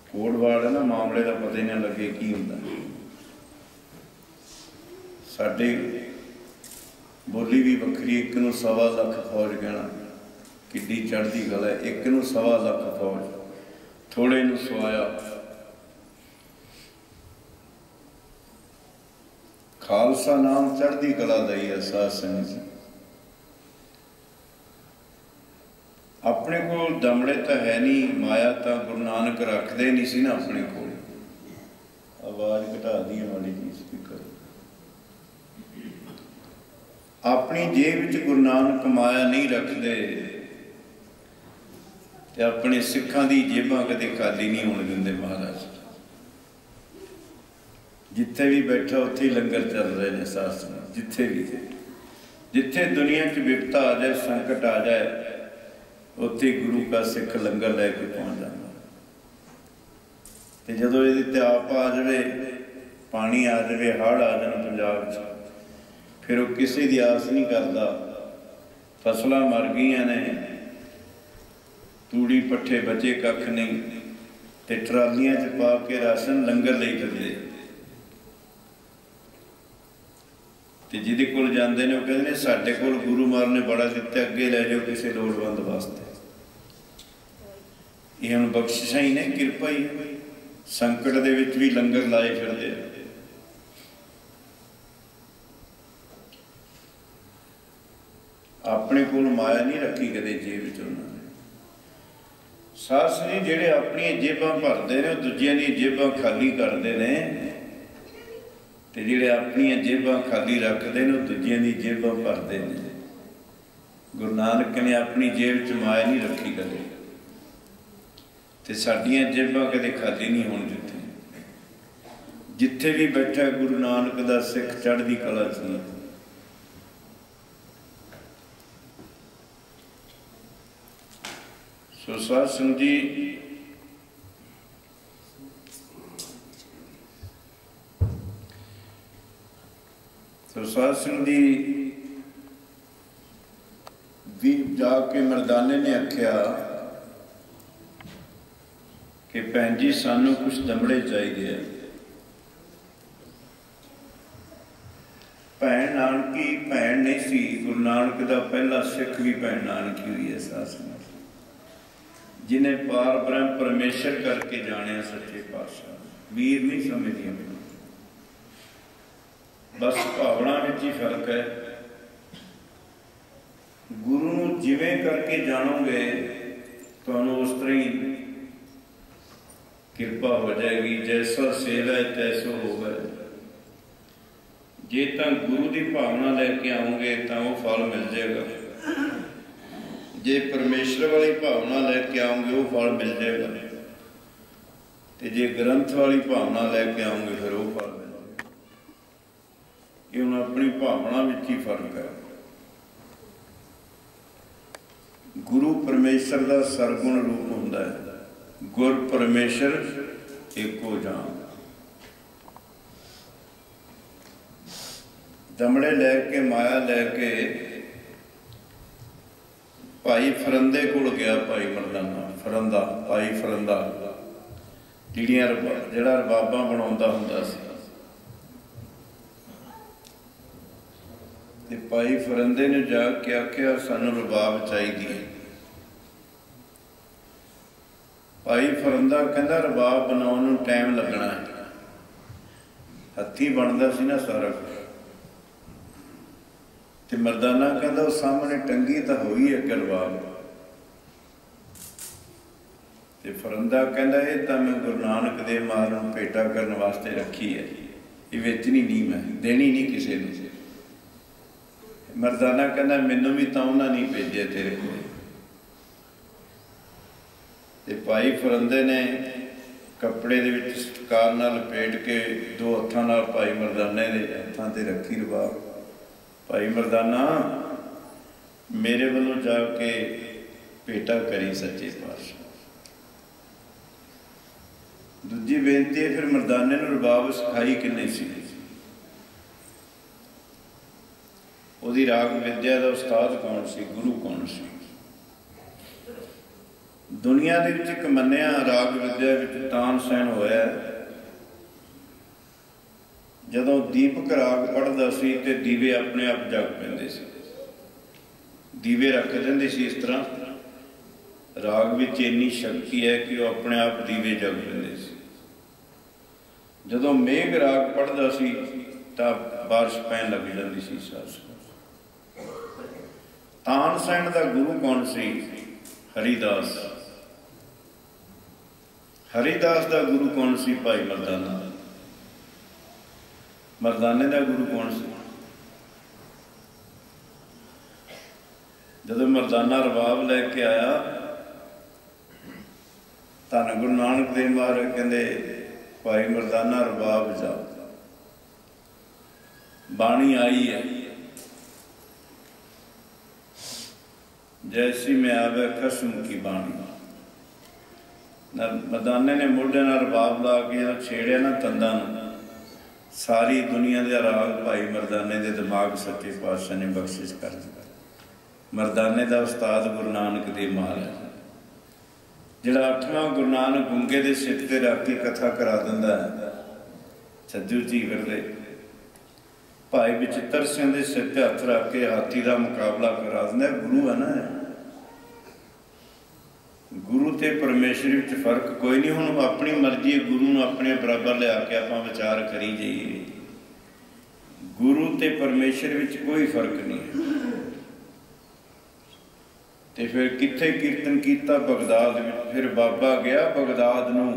Code ward है ना, मामले का पता ही ना लगे की हुंदा। साडे बोली भी वक्री, एक नूं 1.25 लाख फौज कहना किड्डी चढ़दी गल है। एक नूं 1.25 लाख फौज, थोड़े नूं सवाया। खालसा नाम चढ़दी कला दा ही है साध संगत जी। अपने को दमड़े तो है नहीं, माया तो गुरु नानक रखते नहीं सी ना अपने को। आवाज घटा दी माड़ी जी स्पीकर। अपनी जेब च गुरु नानक माया नहीं रखते ते अपने सिखां दी जेबां कदे खाली नहीं होने दिंदे महाराज। जिथे भी बैठा उत्थे ही लंगर चल रहे हैं साध संगत। जिथे भी, जिथे दुनिया च विपता आ जाए, संकट आ जाए, उत्थे गुरु का सिख लंगर लैके पहुँच जाता। तो जदों ये आप आ जाए, पानी आ जाए, हड़ आ जाए पंजाब च, फिर वो किसी की आस नहीं करता। फसलां मर गई ने, तूड़ी पट्ठे बचे कख नहीं, तो ट्रालियां च पा के राशन लंगर ले फिरदे। तो जिहदे कोल जांदे ने, वो कहंदे ने साडे कोल गुरु महाराज ने बड़ा दिता, अगे लै जाओ किसी लोड़वंद वास्ते। ये हुण बख्शिशां ही ने, किरपा ही। संकट दे विच भी लंगर लाए फिरदे। अपने कोल माया नहीं रखी कदे जेब च उन्होंने। साध संगत जिहड़े अपनी जेबां भरदे ने, दूजियां दी जेबां खाली करदे ने, ते जिहड़े अपनी जेबां खाली रखदे ने, दूजियां दी जेबां भरदे ने। गुरु नानक ने अपनी जेब च माया नहीं रखी कदे, ते साडियां जेबां कदे खाली नहीं होण दित्तियां। जिथे भी बैठा गुरु नानक दा सिख चढ़दी कला च। सो साध संगत जी, साध संगत जी भी जाके मरदाने ने आख्या कि भैन जी सानू कुछ दमड़े चाहिए। भैन नानकी भैन नहीं सी, गुरु नानक दा पहला सिख भी भैन नानकी हुई है साध संगत, जिन्हें पार ब्रह्म परमेश्वर करके जाने सच्चे पातशाह। वीर नहीं समझिया, बस भावना में ही फर्क है। गुरु नूं जिवें करके जानोगे तो उस तरह ही कृपा हो जाएगी। जैसा सेवा है तैसो होगा। जे तो गुरु की भावना लैके आओगे तो वो फल मिल जाएगा। जे परमेश्वर वाली भावना लैके आओगे वो फल मिल जाएगा। तो जे ग्रंथ वाली भावना लैके आओगे फिर वो फल मिल जाएगा। ये हुण अपनी भावना में ही फर्क है। गुरु परमेश्वर का सरगुण रूप हुंदा है। गुर परमेश्वर एको जान। दमड़े लैके माया लैके भाई फरंदे कोल गया। भाई मरदाना फरंदा, भाई फरंदा जिहड़ा रबाबां बनाउंदा हुंदा सी। ते भाई फरंदे ने जाके आख्या सानू रबाब चाहिदी है। भाई फरंदा कहंदा रबाब बनाउण नूं टाइम लगना है। हत्थी बनदा सी ना सारा कुछ। ते मरदाना कहंदा उस सामने टंगी तो होई है रबाब। ते फरंदा कहंदा ये तो मैं गुरु नानक देव महाराज नूं भेटा करने वास्ते रखी है, ये वेचनी नहीं, मैं देनी नहीं किसी नूं। मरदाना कहना मैनू भी तो उन्होंने नहीं भेजे तेरे को। भाई फरंदे ने कपड़े दे विच सत्कार नाल लपेट के दो हत्थां नाल भाई मरदाने दे हत्थां ते रखी रबाब। भाई मरदाना मेरे वालों जाके भेटा करी सच्चे पातशाह। दूजी बेनती है फिर मरदाने नूं रबाब सिखाई किन्ने सी? उहदी राग विद्या का उस्ताद कौन सी? गुरु कौन सी? दुनिया दे विच एक मन्निया राग विद्या विच तानसेन होया। जदों दीपक राग पढ़दा सी ते दीवे अपने आप जग पैंदे सी। दीवे रख देंदे सी इस तरह। राग विच इन्नी शक्ति है कि वह अपने आप दीवे जग पैंदे सी। जदों मेघ राग पढ़दा सी तां बारिश पैन लग जाती सी। तानसेन दा गुरु कौन सी? हरिदास। हरिदास दा गुरु कौन सी? भाई मर्दाना। मर्दाने दा गुरु कौन सी? जदों मर्दाना रबाब लैके आया, धन गुरु नानक देव महाराज कहंदे भाई मर्दाना रबाब जा, बाणी आई है जैसी में आवे खसम की बाणी। मर्दाने ने मोढे नाल रबाब ला के जो छेड़िया ना तंदा, सारी दुनिया के राग भाई मर्दाने के दिमाग सच्चे पातशाह ने बख्शिश कर दिया। मर्दाने का उस्ताद गुरु नानक देव महाराज, जिहड़ा 8वां गुरु नानक गुंगे के सिर ते रख के कथा करा दिंदा है। छज्जू झीवर दे भाई बचित्तर सिंह के सिर ते हथ रख के हाथी का मुकाबला करा दिंदा। गुरु है ना, गुरु ते परमेश्वर विच फर्क कोई नहीं। हुण अपनी मर्जी गुरु नूं अपने बराबर लिया के आपां विचार करी जाइए। गुरु ते परमेश्वर विच कोई फर्क नहीं है। ते फिर कित्थे कीर्तन कीता? बगदाद विच। फिर बाबा गया बगदाद नूं,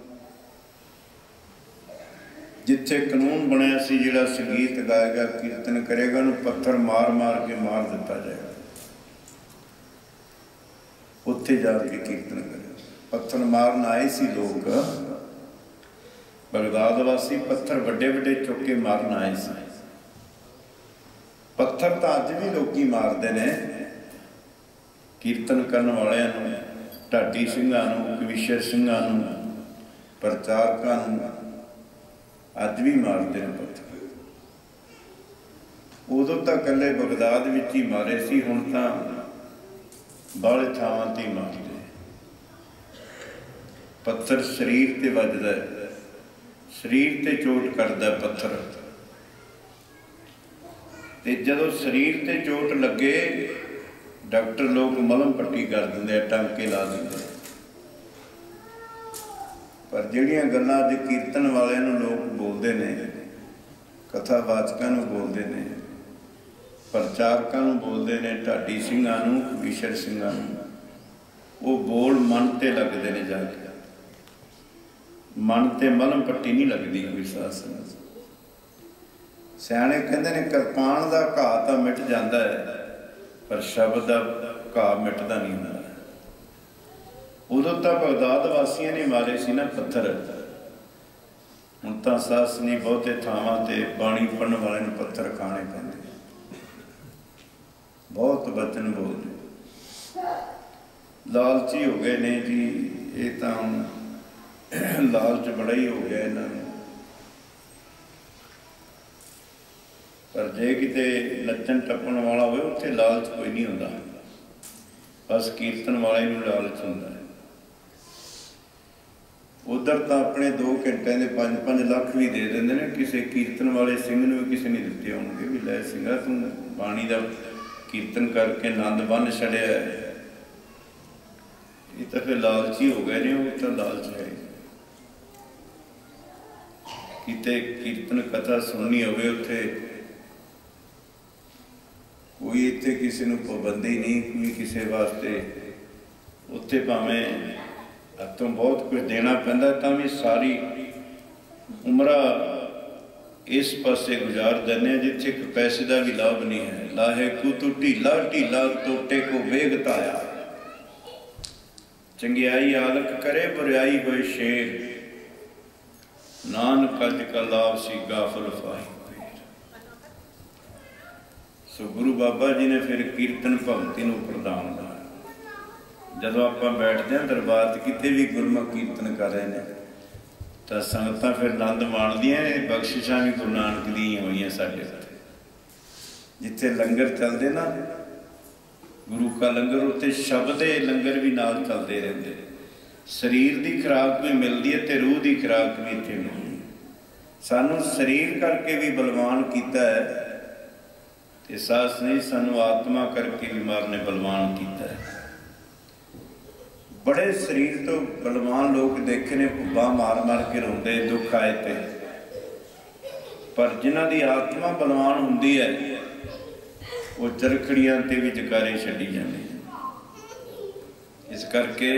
जिथे कानून बनया सी जिहड़ा संगीत गाएगा कीर्तन करेगा उन्हें पत्थर मार मार के मार दिता जाएगा। उत्थे जाके कीर्तन करे। पत्थर मारन आए सी लोग, बगदाद वासी पत्थर वड्डे वड्डे चुक के मारन आए सी। पत्थर तो अज भी लोग मारते ने कीर्तन करने वाले, ढाडी सिंघां नूं, कविशर सिंघां नूं, प्रचारकां नूं अज भी मारते हैं पत्थर। उदों तो कल्ले बगदाद विच ही मारे सी, हुण तां बाहले थावां ते मारते। पत्थर शरीर ते वजदा है, शरीर ते चोट करदा पत्थर। ते जदों शरीर ते चोट लगे डॉक्टर लोग मलम पट्टी कर देंदे, टांके ला देंदे। पर जिहड़ियां गल्लां अज कीर्तन वालियां नूं लोग बोलते हैं, कथावाचकां नूं बोलते हैं, प्रचारकां नूं बोलते हैं, ढाडी सिंघां नूं, कविशर सिंघां नूं, वो बोल मन ते लगते हैं। जाके मन ते मलम पट्टी नहीं लगती कोई साथ। सियाणे कहते हैं किरपान का घाह तो मिट जाता है पर शब्द का घाह मिटदा नहीं होंदा। उदों तो बगदाद वासियों ने मारे सी ना पत्थर। हुण तां सस नहीं बहुते थावां ते बाणी पढ़न वाले नूं पत्थर खाने पैंदे, बहुत वचन बोलते। लालची हो गए ने जी, ये तां हुण लालच बड़ा ही हो गया इन्हां नूं। पर जे किते नच्चण टप्पण वाला होवे उत्थे लालच कोई नहीं हुंदा, बस कीर्तन वाले नूं लालच हुंदा है। उधर तो अपने 2 घंटे के 5-5 लाख भी दे देंगे ने, किसी कीर्तन वाले सिंह नूं भी किसी ने दिते होंगे भी लै सिंघा तूं बाणी का कीर्तन करके आनंद बन छड़िया है। ये तो फिर लालची हो गए ने, वो तो लालच है। किते कीर्तन कथा सुननी होवे उत्थे कोई इत्थे किसी नूं पाबंदी नहीं, कोई किसी वास्ते उत्थे भावें हथों बहुत कुछ देना पैंदा, तां भी सारी उम्र इस पासे गुजार देने जिथे पैसे का भी लाभ नहीं है। लाहे कु तू ढीला ढीला टोटे को वेग ताया, चंगियाई आलक करे बुराई होए शेर, नानक अज का लाभ सी गाफल फाही। सो गुरु बाबा जी ने फिर कीर्तन भगती नूं प्रदान दा। जदों आपां बैठते हैं दरबार किते भी गुरमुख कीर्तन कर रहे हैं तो संगतां फिर आनंद माणदियां ने। बख्शिशां भी गुरु नानक दी होईयां साडे उत्ते। जिथे लंगर चलदे ना गुरु का लंगर उत्ते शब्द के लंगर भी नाल चलते रहते, शरीर की खुराक भी मिलती है तो रूह की खुराक भी इत्थे मिलती है। सानू शरीर करके भी बलवान किया है ते सास नहीं, सानू आत्मा करके भी मार ने बलवान किया है। बड़े शरीर तो बलवान लोग देखे ने भुब्बा मार मार के रोंदे दुख आए थे, पर जिन्हां दी आत्मा बलवान हुंदी है वो चरखड़ियां ते भी जकारे छड्डी जांदे। इस करके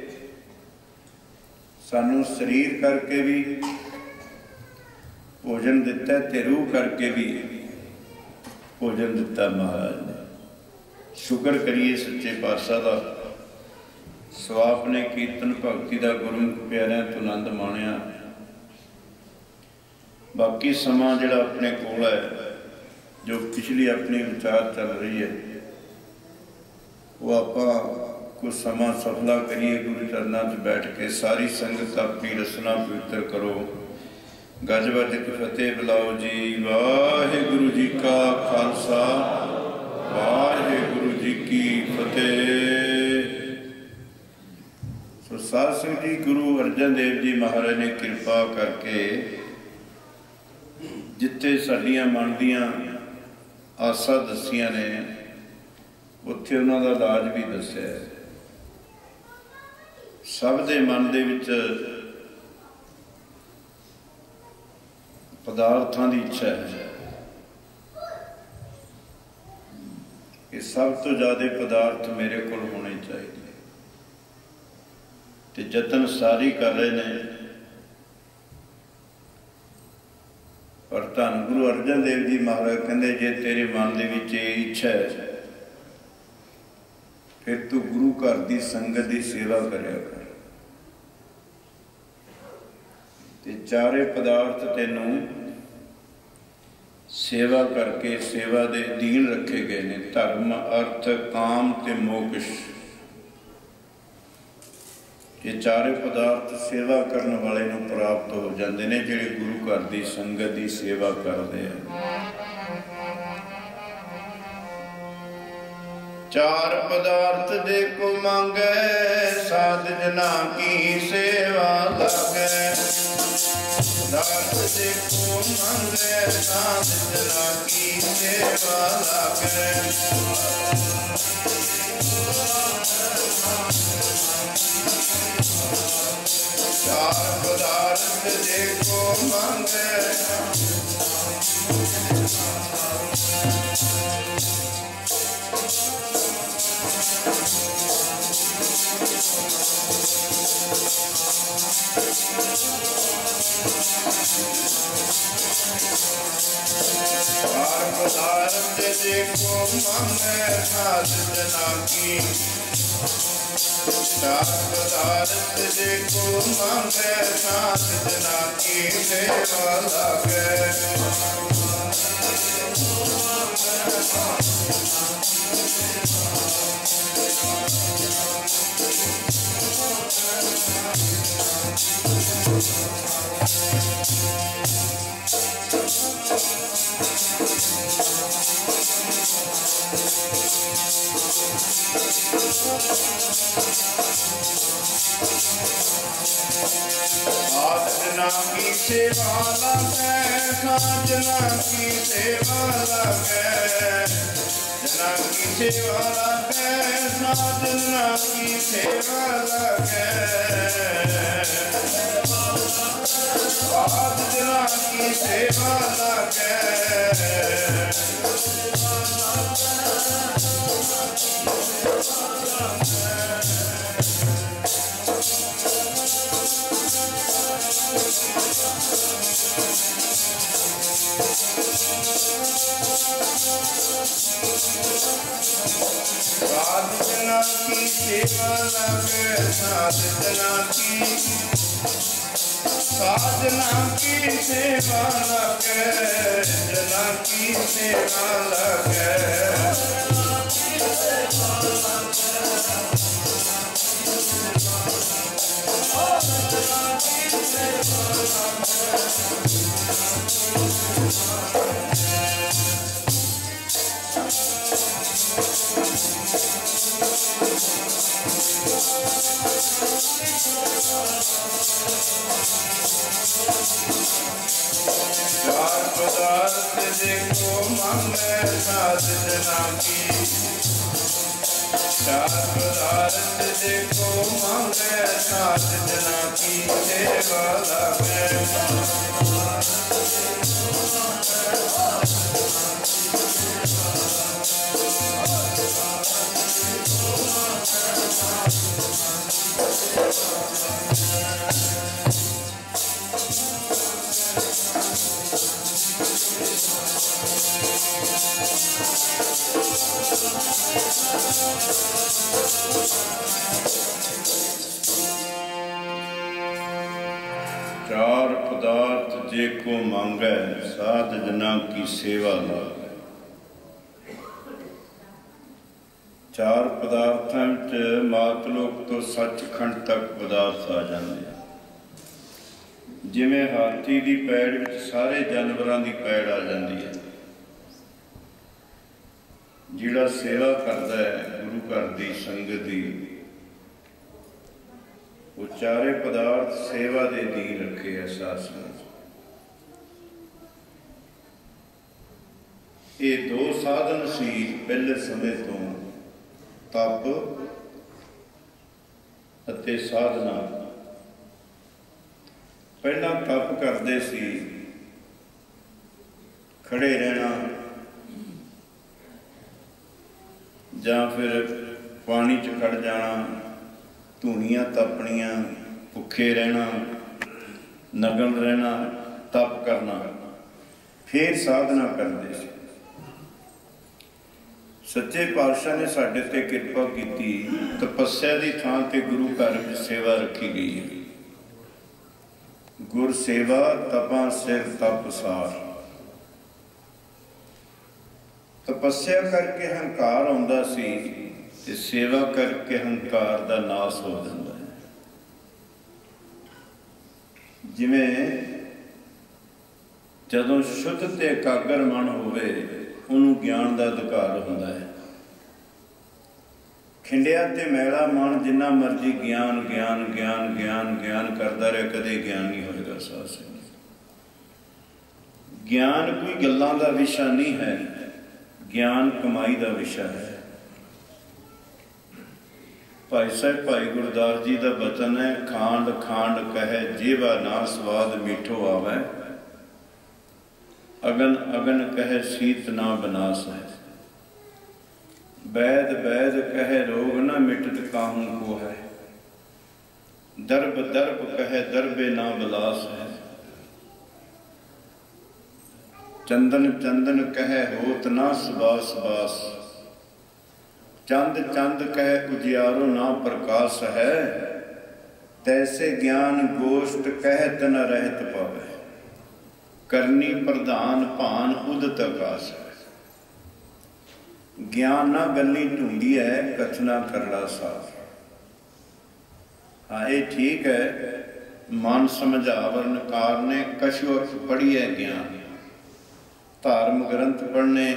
सानू शरीर करके भी भोजन दिता है ते रूह करके भी भोजन दिता महाराज ने। शुक्र करिए सच्चे पातशाह दा। सो आपने कीर्तन भगती का गुरमुख प्यारिਆਂ तो आनंद माणिया। बाकी समा जिहड़ा अपने कोल है, जो पिछली अपनी विचार चल रही है, वो आपां कुछ समा सफला करिए गुरु चरणों च बैठ के। सारी संगत अपनी रसना पवित्र करो। गज वज के फतेह बुलाओ जी। वाहिगुरु जी का खालसा, वाहिगुरु जी की फतेह। सो साध संगत जी, गुरु अर्जन देव जी महाराज ने कृपा करके जिथे साडियां मन दियां आसा दसियां ने, उत्थे उन्हां दा इलाज भी दस्सिया। सब दे मन दे विच पदार्थां दी इच्छा है कि सब तो ज़्यादा पदार्थ मेरे को होने चाहिए, तो जतन सारी कर रहे हैं। पर धन गुरु अर्जन देव जी महाराज कहते, जे तेरे मन दे विच इच्छा है फिर तू गुरु घर की संगत की सेवा करिया कर। ते चारे पदार्थ तेनों सेवा करके सेवा दे अधीन रखे गए ने। धर्म, अर्थ, काम ते मोक्ष, ये चारे पदार्थ सेवा करने वाले नूं प्राप्त हो जाते हैं, जिहड़े गुरु घर की संगत की सेवा करते हैं। चार पदार्थ दे को मांगे, साध जना की सेवा लागे। पदार्थ दे को मांगे, साध जना की सेवा लागे। चार पदार्थ दे को मांगे, चार पदार्थ देखो मांगे, साध जना की। चार पदार्थ देखो मांगे, साध जना की सेवा लागे। साधना की सेवा लागे, साधना की सेवा लागे। जना की सेवा लागे, साधना की सेवा लागे। साधना की सेवा लागे। साधना की सेवा लागे, साधना की। साधना की सेवा लागे, जना की सेवा लागे। चार पदार्थ देखो मांगे साध जना की, चार पदार्थ देखो मांगे साध जना की, सेवा लागे चार पदार्थ जेको मांगे साध जना की सेवा लागे। चार पदार्थों च मातलोक तो सचखंड तक पदार्थ आ जाते। जिवें हाथी की पैड़ विच सारे जानवरों की पैड़ आ जाती है। जिहड़ा सेवा करता है गुरु घर की संगत की, वो चारे पदार्थ सेवा दे अधीन रखे एहसास में। ये दो साधन सी पहले समय तो, तप अते साधना। पहला तप करते सी, खड़े रहना जां फिर पानी च खड़ जाना, धूनियां तपनियां, भुखे रहना, नगन रहना, तप करना, फिर साधना करते थे। सच्चे पातशाह ने साडे ते कृपा की, तपस्या की थां ते गुरु घर में सेवा रखी गई है। गुर सेवा तपा सिर तप सार। तपस्या करके हंकार आउंदा सी ते सेवा करके हंकार दा नाश हो जाता है। जिवें जदों शुद्ध ते एकागर मन होवे उन्होंने ज्ञान का अधिकार होता है। खिंडिया ते मैला मन जिन्ना मर्जी ज्ञान ज्ञान ज्ञान ज्ञान ज्ञान करता रहे, कदे ज्ञान नहीं होगा। साध संगत ज्ञान कोई गल्लां दा विषय नहीं है, ज्ञान कमाई का विषय है। भाई साहब भाई गुरदास जी का बचन है, खांड खांड कहे जेवा ना स्वाद मीठो आवे, अगन अगन कहे शीत ना बनास है। वैद वैद कहे रोग न मिटत काहू को है, दर्ब दर्ब कहे दर्बे ना बिलास है। चंदन चंदन कहे होत ना सुबास बास, चंद चंद कहे उजियारो ना प्रकाश है। तैसे ज्ञान गोष्ठ कहत न रहत पावे, करनी प्रधान भान उदत आकाश है। ज्ञान ना गली ढूंढी है, कथना करड़ा साफ। हाँ ये ठीक है, मन समझावरण कार ने कछु पढ़ी है ज्ञान, धार्म ग्रंथ पढ़ने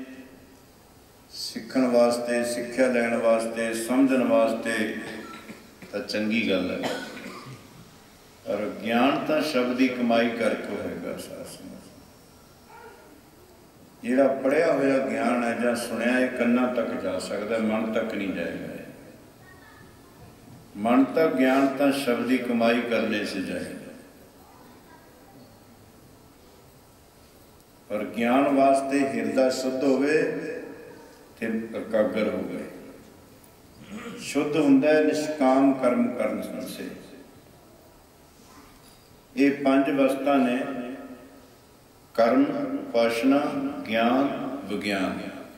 सीखण वास्ते, सिक्ख्या लैण वास्ते, समझण वास्ते तो चंगी गल है। और ज्ञान तो शब्द की कमाई करके होएगा। जिहड़ा पढ़िया होया ज्ञान है जां सुनिया है, कन्ना तक जा सकता, मन तक नहीं जाएगा। मन तक ज्ञान तो शब्द की कमाई करने से जाएगा। और ज्ञान वास्ते हिरदा शुद्ध होवे ते एकागर हो गए। शुद्ध हुंदा है निष्काम कर्म करने से। ये पांच वस्तां ने, कर्म, उपासना, ज्ञान, विज्ञान।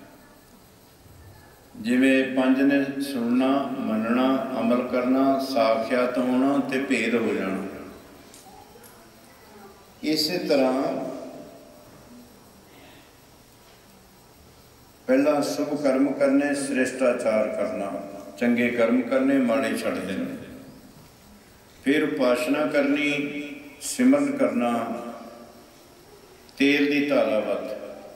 जिवें पंज ने सुनना, मनना, अमल करना, साख्यात होना ते भेद हो जाना। इसी तरह पहला शुभ कर्म करने, श्रेष्ठाचार करना, चंगे कर्म करने, माड़े छड़ देने। फिर उपासना करनी, सिमरन करना, तेल की धारा वत।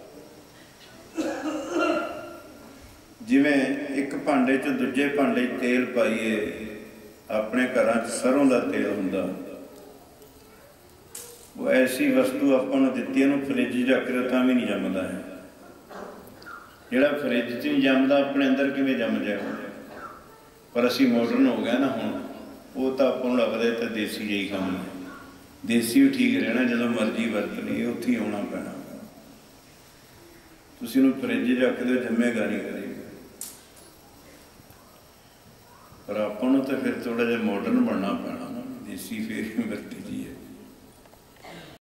जिवें एक भांडे च दूजे भांडे तेल पाइए, अपने घरां च सरों का तेल हुंदा, ਉਹ ਐਸੀ ਵਸਤੂ ਆਪਾਂ ਨੂੰ ਦਿੱਤੀ, ਇਹਨੂੰ ਫਰਿੱਜ 'ਚ ਰੱਖ ਦਿਓ ਤਾਂ ਵੀ ਨਹੀਂ ਜੰਮਦਾ ਹੈ। ਜਿਹੜਾ ਫਰਿੱਜ 'ਚ ਨਹੀਂ ਜੰਮਦਾ ਆਪਣੇ ਅੰਦਰ ਕਿਵੇਂ ਜੰਮ ਜਾਏਗਾ? ਪਰ ਅਸੀਂ ਮਾਡਰਨ ਹੋ ਗਏ ਨਾ ਹੁਣ, ਉਹ ਤਾਂ ਆਪਾਂ ਨੂੰ ਲੱਗਦਾ ਤਾਂ ਦੇਸੀ ਜਿਹੀ ਕੰਮ ਹੈ। ਦੇਸੀ ਵੀ ਠੀਕ ਰਹਿਣਾ, ਜਦੋਂ ਮਰਜ਼ੀ ਵਰਤ ਲਈ ਉੱਥੇ ਹੀ ਆਉਣਾ ਪੈਣਾ। ਤੁਸੀਂ ਉਹਨੂੰ ਫਰਿੱਜ 'ਚ ਰੱਖ ਦਿਓ, ਜੰਮੇਗਾ ਨਹੀਂ ਕਰੇਗਾ। ਪਰ ਆਪਾਂ ਨੂੰ ਤਾਂ ਫਿਰ ਥੋੜ੍ਹਾ ਜਿਹਾ ਮਾਡਰਨ ਬਣਨਾ ਪੈਣਾ ਨਾ, ਦੇਸੀ ਫੇਰ ਹੀ ਵਰਤੀ ਦੀ ਹੈ।